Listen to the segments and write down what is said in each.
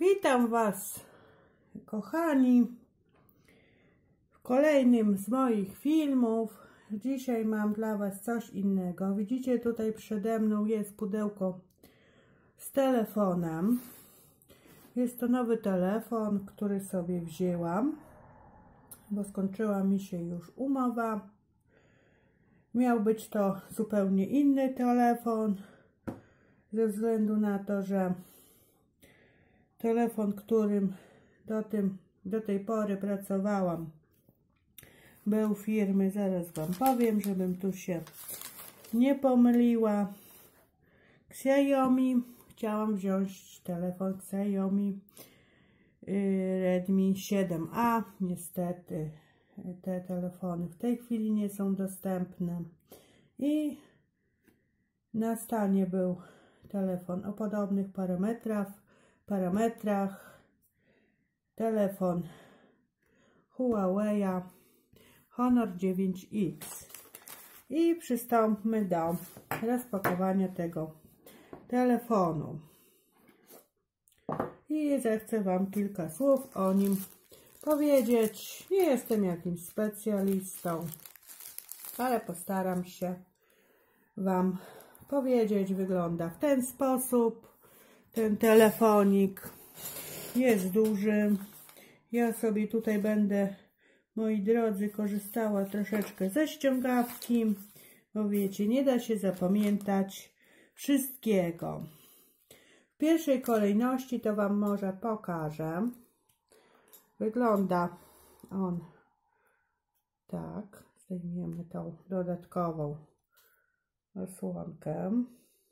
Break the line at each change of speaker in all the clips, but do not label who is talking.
Witam Was, kochani, w kolejnym z moich filmów. Dzisiaj mam dla Was coś innego. Widzicie, tutaj przede mną jest pudełko z telefonem. Jest to nowy telefon, który sobie wzięłam, bo skończyła mi się już umowa. Miał być to zupełnie inny telefon, ze względu na to, że telefon, którym do tej pory pracowałam, był firmy, zaraz Wam powiem, żebym tu się nie pomyliła, Xiaomi. Chciałam wziąć telefon Xiaomi Redmi 7A. Niestety te telefony w tej chwili nie są dostępne i na stanie był telefon o podobnych parametrach, telefon Huawei Honor 9X. I przystąpmy do rozpakowania tego telefonu i zechcę Wam kilka słów o nim powiedzieć. Nie jestem jakimś specjalistą, ale postaram się Wam powiedzieć. Wygląda w ten sposób ten telefonik. Jest duży. Ja sobie tutaj będę, moi drodzy, korzystała troszeczkę ze ściągawki, bo wiecie, nie da się zapamiętać wszystkiego. W pierwszej kolejności to Wam może pokażę. Wygląda on tak. Zdejmiemy tą dodatkową osłonkę.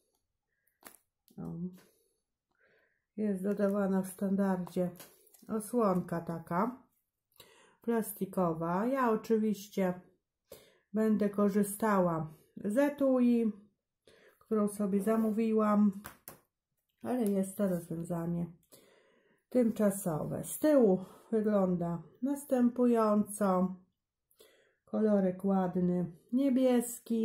Jest dodawana w standardzie osłonka taka plastikowa. Ja oczywiście będę korzystała z etui, którą sobie zamówiłam, ale jest to rozwiązanie tymczasowe. Z tyłu wygląda następująco. Kolorek ładny, niebieski.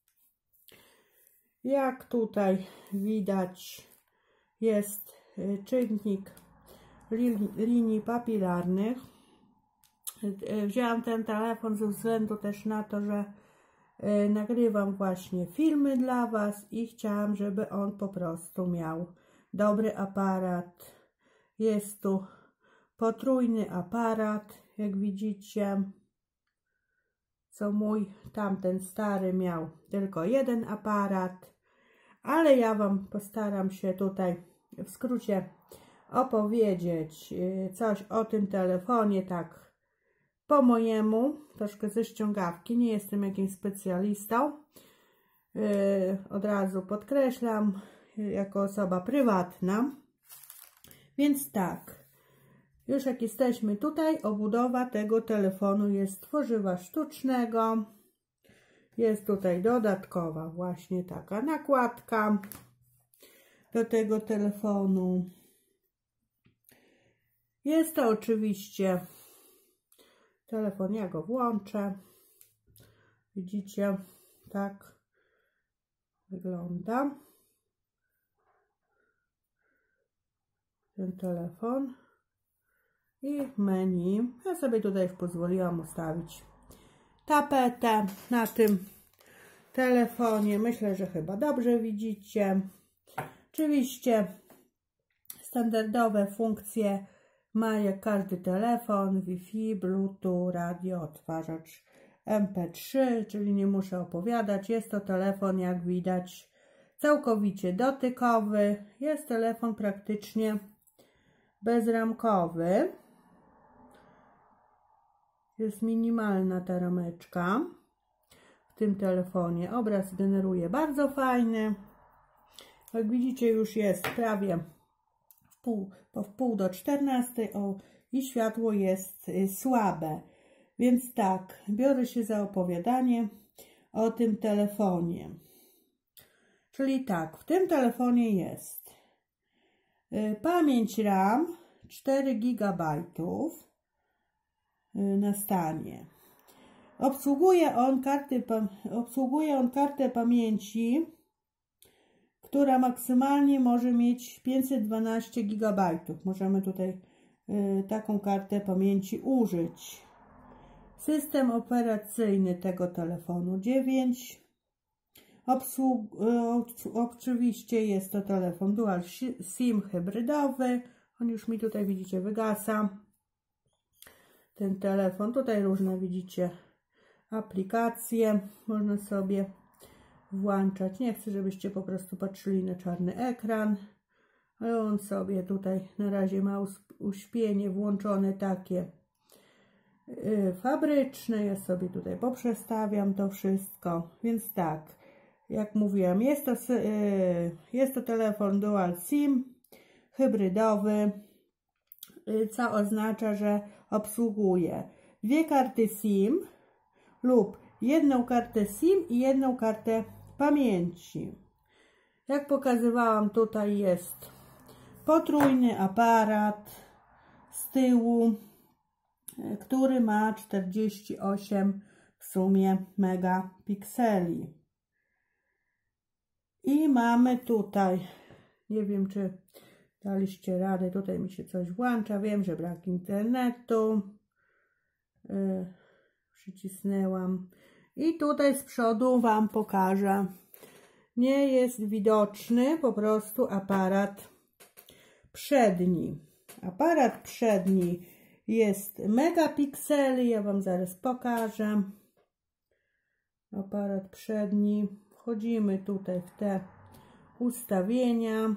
Jak tutaj widać, jest czynnik linii papilarnych. Wzięłam ten telefon ze względu też na to, że nagrywam właśnie filmy dla Was i chciałam, żeby on po prostu miał dobry aparat. Jest tu potrójny aparat, jak widzicie, co mój tamten stary miał tylko jeden aparat, ale ja Wam postaram się tutaj w skrócie opowiedzieć coś o tym telefonie, tak po mojemu, troszkę ze ściągawki. Nie jestem jakimś specjalistą, od razu podkreślam, jako osoba prywatna. Więc tak, już jak jesteśmy tutaj, obudowa tego telefonu jest z tworzywa sztucznego. Jest tutaj dodatkowa właśnie taka nakładka do tego telefonu. Jest to oczywiście telefon, ja go włączę. Widzicie, tak wygląda ten telefon. I menu. Ja sobie tutaj już pozwoliłam ustawić tapetę na tym telefonie. Myślę, że chyba dobrze widzicie. Oczywiście standardowe funkcje ma jak każdy telefon: Wi-Fi, Bluetooth, radio, odtwarzacz MP3, czyli nie muszę opowiadać. Jest to telefon, jak widać, całkowicie dotykowy. Jest telefon praktycznie bezramkowy. Jest minimalna ta rameczka w tym telefonie. Obraz generuje bardzo fajny. Jak widzicie, już jest prawie po wpół do 14 i światło jest słabe. Więc tak, biorę się za opowiadanie o tym telefonie. Czyli tak, w tym telefonie jest pamięć RAM 4 GB na stanie. Obsługuje on kartę pamięci która maksymalnie może mieć 512 GB. Możemy tutaj taką kartę pamięci użyć. System operacyjny tego telefonu 9. Oczywiście jest to telefon Dual SIM hybrydowy. On już mi tutaj, widzicie, wygasa. Ten telefon, tutaj różne, widzicie, aplikacje można sobie włączać. Nie chcę, żebyście po prostu patrzyli na czarny ekran. Ale on sobie tutaj na razie ma uśpienie włączone takie fabryczne. Ja sobie tutaj poprzestawiam to wszystko. Więc tak, jak mówiłam, jest to telefon Dual SIM hybrydowy, co oznacza, że obsługuje 2 karty SIM lub 1 kartę SIM i 1 kartę pamięci. Jak pokazywałam, tutaj jest potrójny aparat z tyłu, który ma 48 w sumie megapikseli. I mamy tutaj, nie wiem, czy daliście radę, tutaj mi się coś włącza, wiem, że brak internetu, przycisnęłam i tutaj z przodu Wam pokażę. Nie jest widoczny po prostu aparat przedni. Aparat przedni jest megapikseli, ja Wam zaraz pokażę. Aparat przedni, wchodzimy tutaj w te ustawienia,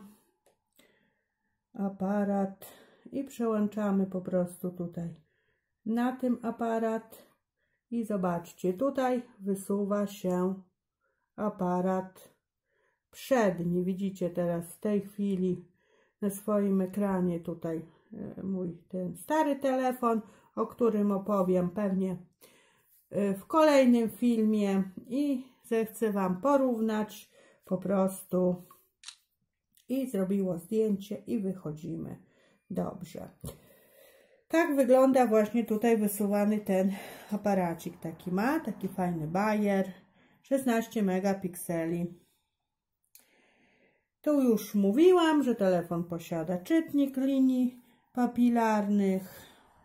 aparat i przełączamy po prostu tutaj na tym aparat i zobaczcie, tutaj wysuwa się aparat przedni. Widzicie teraz w tej chwili na swoim ekranie tutaj mój ten stary telefon, o którym opowiem pewnie w kolejnym filmie i zechcę Wam porównać po prostu i zrobiło zdjęcie i wychodzimy dobrze. Tak wygląda właśnie tutaj wysuwany ten aparacik. Taki fajny bajer, 16 megapikseli. Tu już mówiłam, że telefon posiada czytnik linii papilarnych,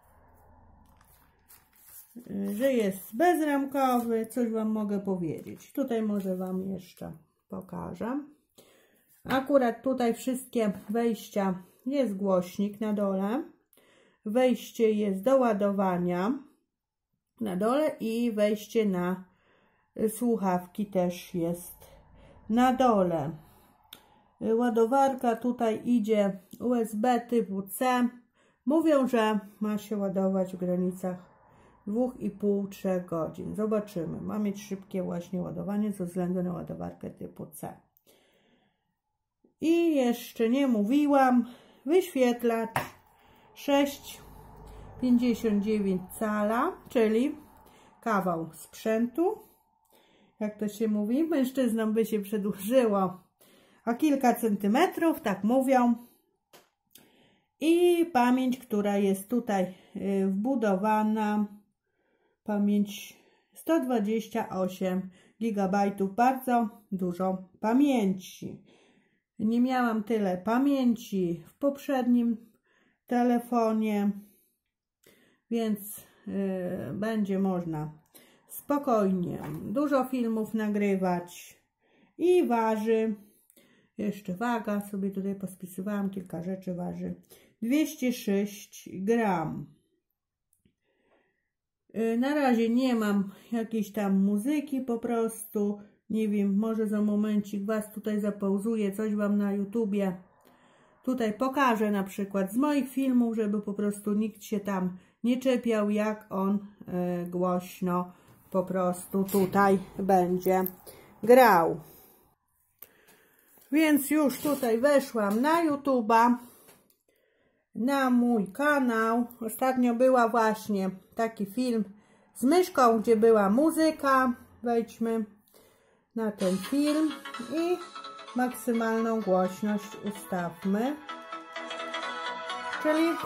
że jest bezramkowy. Coś Wam mogę powiedzieć. Tutaj może Wam jeszcze pokażę. Akurat tutaj wszystkie wejścia, jest głośnik na dole, wejście jest do ładowania na dole i wejście na słuchawki też jest na dole. Ładowarka tutaj idzie USB typu C. Mówią, że ma się ładować w granicach 2,5-3 godzin. Zobaczymy. Ma mieć szybkie właśnie ładowanie ze względu na ładowarkę typu C. I jeszcze nie mówiłam, wyświetlacz 6,59 cala, czyli kawał sprzętu. Jak to się mówi, mężczyznom by się przedłużyło o kilka centymetrów, tak mówią. I pamięć, która jest tutaj wbudowana, pamięć 128 GB, bardzo dużo pamięci. Nie miałam tyle pamięci w poprzednim telefonie, więc będzie można spokojnie dużo filmów nagrywać i waży, jeszcze waga, sobie tutaj pospisywałam, kilka rzeczy waży 206 gram. Na razie nie mam jakiejś tam muzyki, po prostu nie wiem, może za momencik Was tutaj zapauzuję, coś Wam na YouTubie tutaj pokażę na przykład z moich filmów, żeby po prostu nikt się tam nie czepiał, jak on głośno po prostu tutaj będzie grał. Więc już tutaj weszłam na YouTube'a, na mój kanał. Ostatnio była właśnie taki film z myszką, gdzie była muzyka. Wejdźmy na ten film i maksymalną głośność ustawmy, czyli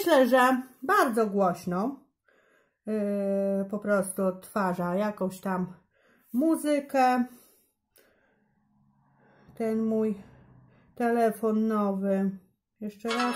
myślę, że bardzo głośno po prostu odtwarza jakąś tam muzykę. Ten mój telefon nowy. Jeszcze raz.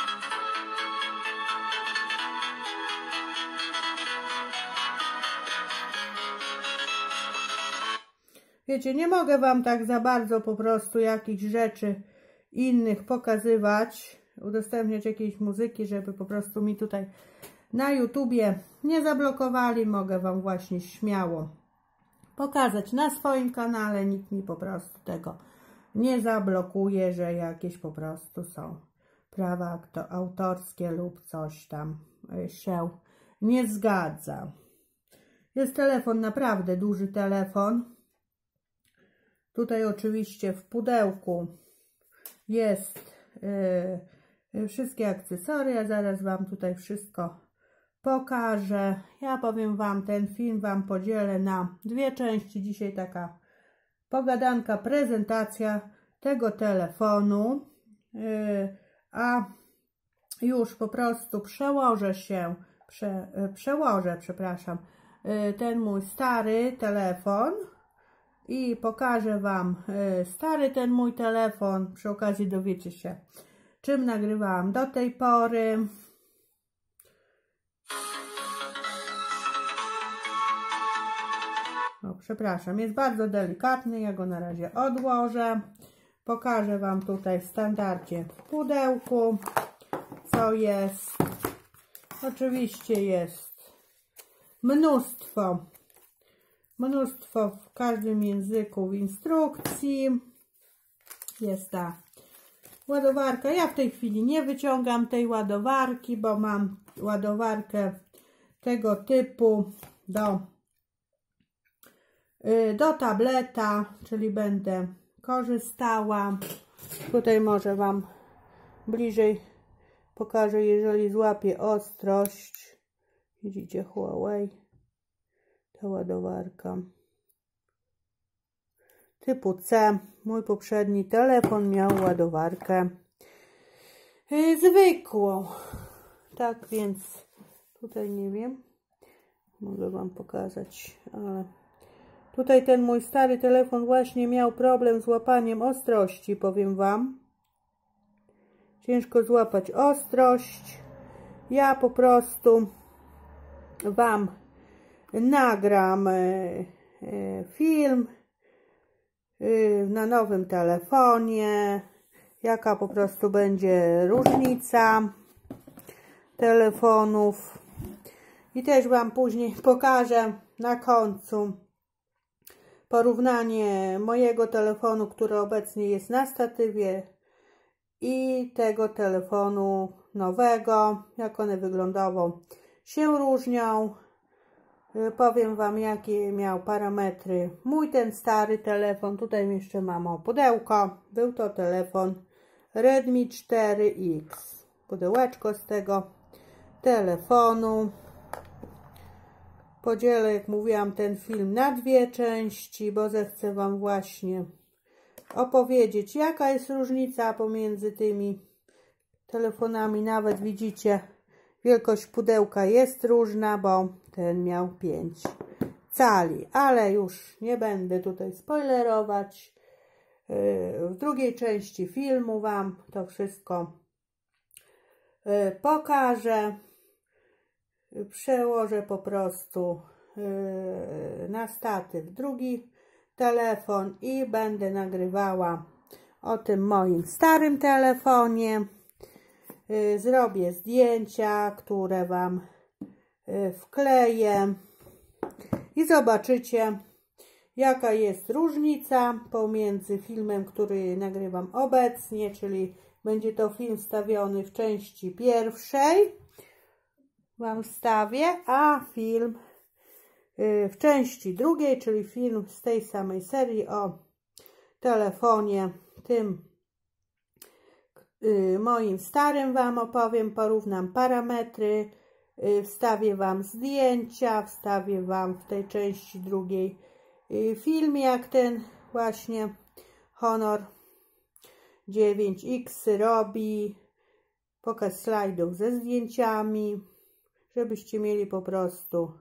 Wiecie, nie mogę Wam tak za bardzo po prostu jakichś rzeczy innych pokazywać, udostępniać jakiejś muzyki, żeby po prostu mi tutaj na YouTubie nie zablokowali. Mogę Wam właśnie śmiało pokazać na swoim kanale. Nikt mi po prostu tego nie zablokuje, że jakieś po prostu są prawa autorskie lub coś tam się nie zgadza. Jest telefon, naprawdę duży telefon. Tutaj oczywiście w pudełku jest wszystkie akcesoria. Zaraz Wam tutaj wszystko pokażę. Ja powiem Wam, ten film Wam podzielę na dwie części. Dzisiaj taka pogadanka, prezentacja tego telefonu, a już po prostu przełożę, przepraszam, ten mój stary telefon i pokażę Wam stary ten mój telefon. Przy okazji dowiecie się, czym nagrywałam do tej pory. O, przepraszam, jest bardzo delikatny, ja go na razie odłożę. Pokażę Wam tutaj w standardzie w pudełku, co jest. Oczywiście jest mnóstwo w każdym języku w instrukcji. Jest ta ładowarka. Ja w tej chwili nie wyciągam tej ładowarki, bo mam ładowarkę tego typu do tableta, czyli będę korzystała. Tutaj może Wam bliżej pokażę, jeżeli złapię ostrość. Widzicie, Huawei, ta ładowarka typu C. Mój poprzedni telefon miał ładowarkę zwykłą. Tak więc tutaj nie wiem, mogę Wam pokazać, ale tutaj ten mój stary telefon właśnie miał problem z łapaniem ostrości, powiem Wam. Ciężko złapać ostrość. Ja po prostu Wam nagram film na nowym telefonie, jaka po prostu będzie różnica telefonów. I też Wam później pokażę na końcu porównanie mojego telefonu, który obecnie jest na statywie, i tego telefonu nowego, jak one wyglądowo się różnią. Powiem Wam, jakie miał parametry mój ten stary telefon. Tutaj jeszcze mam pudełko. Był to telefon Redmi 4X. Pudełeczko z tego telefonu. Podzielę, jak mówiłam, ten film na dwie części, bo zechcę Wam właśnie opowiedzieć, jaka jest różnica pomiędzy tymi telefonami. Nawet widzicie, wielkość pudełka jest różna, bo ten miał 5 cali, ale już nie będę tutaj spoilerować. W drugiej części filmu Wam to wszystko pokażę. Przełożę po prostu na statyw drugi telefon i będę nagrywała o tym moim starym telefonie. Zrobię zdjęcia, które Wam wkleję i zobaczycie, jaka jest różnica pomiędzy filmem, który nagrywam obecnie, czyli będzie to film wstawiony w części pierwszej, Wam wstawię, a film w części drugiej, czyli film z tej samej serii o telefonie tym moim starym Wam opowiem, porównam parametry, wstawię Wam zdjęcia, wstawię Wam w tej części drugiej film, jak ten właśnie Honor 9X robi, pokaz slajdów ze zdjęciami, żebyście mieli po prostu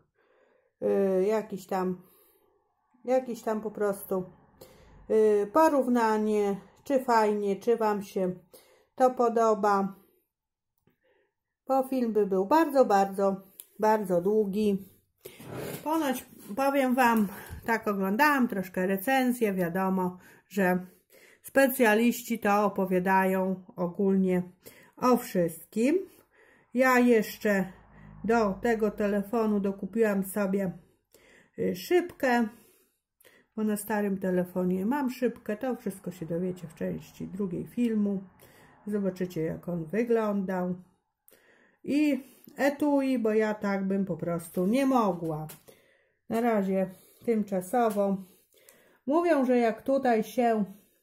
jakieś tam po prostu porównanie, czy fajnie, czy Wam się to podoba. Bo film by był bardzo długi. Ponoć, powiem Wam, tak oglądałam troszkę recenzję, wiadomo, że specjaliści to opowiadają ogólnie o wszystkim. Ja jeszcze do tego telefonu dokupiłam sobie szybkę, bo na starym telefonie mam szybkę. To wszystko się dowiecie w części drugiej filmu. Zobaczycie, jak on wyglądał. I etui, bo ja tak bym po prostu nie mogła. Na razie tymczasowo. Mówią, że jak tutaj się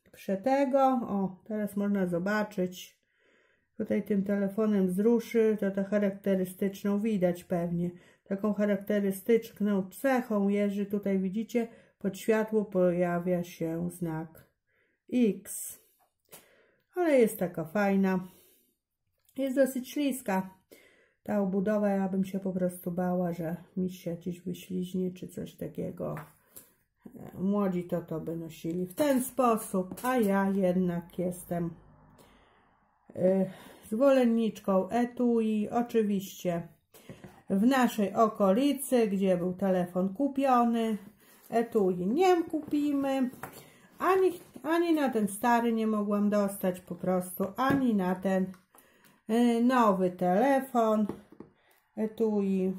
teraz można zobaczyć, tutaj tym telefonem wzruszy, to charakterystyczną widać pewnie. Taką charakterystyczną cechą jest, że tutaj widzicie, pod światło pojawia się znak X. Ale jest taka fajna. Jest dosyć śliska. Ta obudowa, ja bym się po prostu bała, że mi się gdzieś wyśliźnie, czy coś takiego. Młodzi to by nosili w ten sposób, a ja jednak jestem zwolenniczką etui. Oczywiście w naszej okolicy, gdzie był telefon kupiony, etui nie kupimy. Ani na ten stary nie mogłam dostać po prostu, ani na ten nowy telefon etui.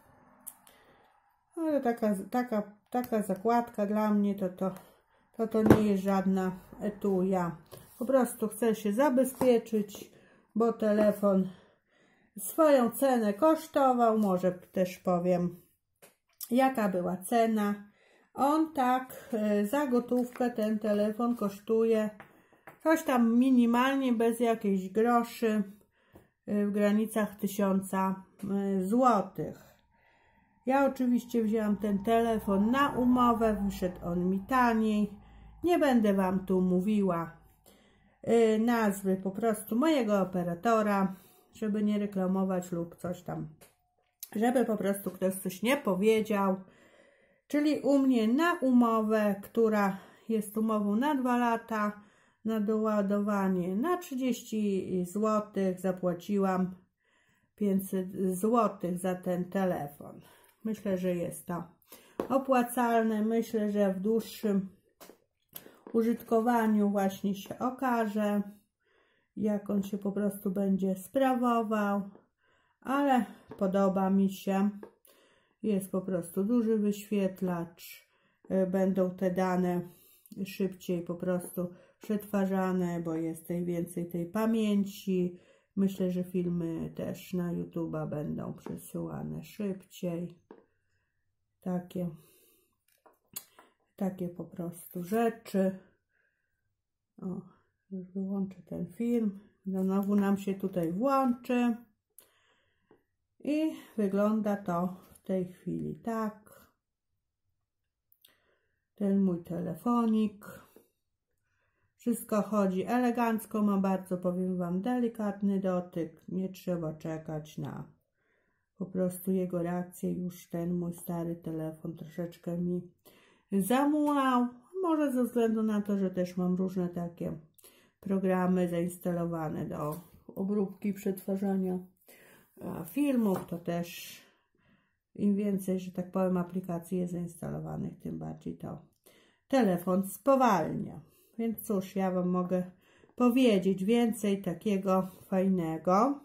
Ale taka zakładka dla mnie to nie jest żadna etuja. Po prostu chcę się zabezpieczyć, bo telefon swoją cenę kosztował. Może też powiem, jaka była cena. On tak za gotówkę, ten telefon kosztuje coś tam minimalnie, bez jakichś groszy, w granicach 1000 złotych. Ja oczywiście wzięłam ten telefon na umowę, wyszedł on mi taniej. Nie będę Wam tu mówiła nazwy po prostu mojego operatora, żeby nie reklamować lub coś tam, żeby po prostu ktoś coś nie powiedział. Czyli u mnie na umowę, która jest umową na 2 lata, na doładowanie na 30 zł, zapłaciłam 500 zł za ten telefon. Myślę, że jest to opłacalne. Myślę, że w dłuższym użytkowaniu właśnie się okaże, jak on się po prostu będzie sprawował, ale podoba mi się. Jest po prostu duży wyświetlacz. Będą te dane szybciej po prostu przetwarzane, bo jest więcej tej pamięci. Myślę, że filmy też na YouTube'a będą przesyłane szybciej. Takie po prostu rzeczy. O, już wyłączę ten film. Znowu nam się tutaj włączy. I wygląda to w tej chwili tak. Ten mój telefonik. Wszystko chodzi elegancko, ma bardzo, powiem Wam, delikatny dotyk. Nie trzeba czekać na po prostu jego reakcję. Już ten mój stary telefon troszeczkę mi zamulał. Może ze względu na to, że też mam różne takie programy zainstalowane do obróbki, przetwarzania filmów. To też im więcej, że tak powiem, aplikacji jest zainstalowanych, tym bardziej to telefon spowalnia. Więc cóż, ja Wam mogę powiedzieć więcej takiego fajnego.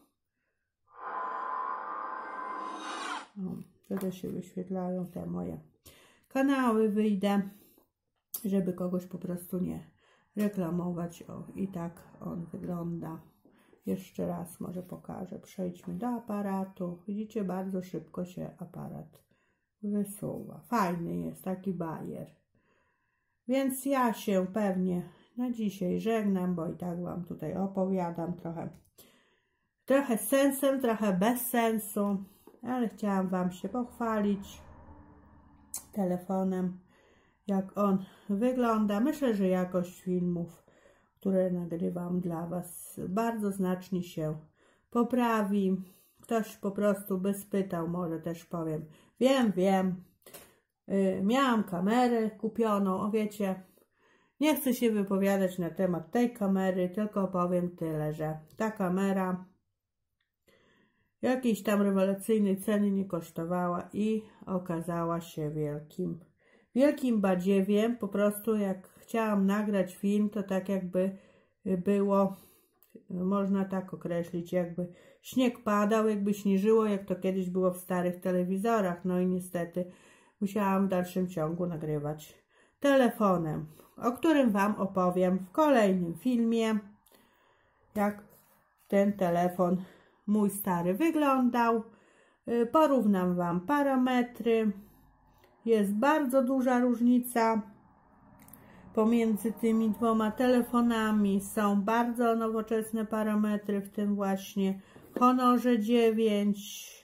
Wtedy się wyświetlają te moje kanały. Wyjdę, żeby kogoś po prostu nie reklamować. O, i tak on wygląda. Jeszcze raz może pokażę. Przejdźmy do aparatu. Widzicie, bardzo szybko się aparat wysuwa. Fajny jest, taki bajer. Więc ja się pewnie na dzisiaj żegnam, bo i tak Wam tutaj opowiadam trochę z sensem, trochę bez sensu, ale chciałam Wam się pochwalić telefonem, jak on wygląda. Myślę, że jakość filmów, które nagrywam dla Was, bardzo znacznie się poprawi. Ktoś po prostu by spytał, może też powiem. Wiem. Miałam kamerę kupioną, o wiecie, nie chcę się wypowiadać na temat tej kamery, tylko powiem tyle, że ta kamera jakiejś tam rewelacyjnej ceny nie kosztowała i okazała się wielkim badziewiem. Po prostu jak chciałam nagrać film, to tak jakby było, można tak określić, jakby śnieg padał, jakby śnieżyło, jak to kiedyś było w starych telewizorach. No i niestety musiałam w dalszym ciągu nagrywać telefonem, o którym Wam opowiem w kolejnym filmie, jak ten telefon mój stary wyglądał. Porównam Wam parametry. Jest bardzo duża różnica pomiędzy tymi dwoma telefonami. Są bardzo nowoczesne parametry, w tym właśnie Honorze 9.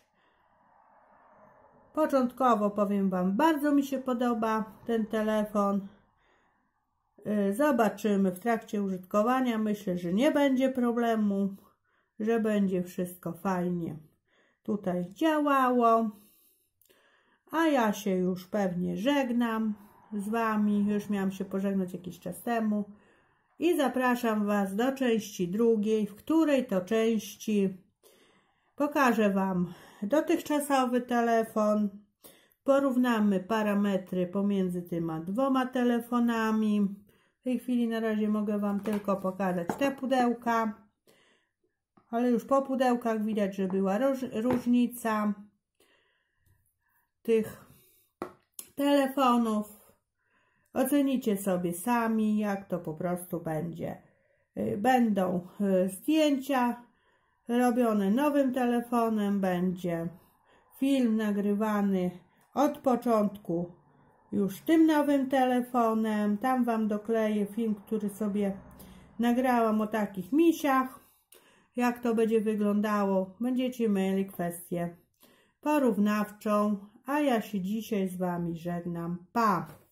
Początkowo powiem Wam, bardzo mi się podoba ten telefon. Zobaczymy w trakcie użytkowania. Myślę, że nie będzie problemu, że będzie wszystko fajnie tutaj działało. A ja się już pewnie żegnam z Wami. Już miałam się pożegnać jakiś czas temu. I zapraszam Was do części drugiej, w której to części pokażę Wam dotychczasowy telefon. Porównamy parametry pomiędzy tymi dwoma telefonami. W tej chwili na razie mogę Wam tylko pokazać te pudełka. Ale już po pudełkach widać, że była różnica tych telefonów. Ocenicie sobie sami, jak to po prostu będzie. Będą zdjęcia robione nowym telefonem, będzie film nagrywany od początku już tym nowym telefonem. Tam Wam dokleję film, który sobie nagrałam o takich misiach. Jak to będzie wyglądało, będziecie mieli kwestię porównawczą, a ja się dzisiaj z Wami żegnam. Pa!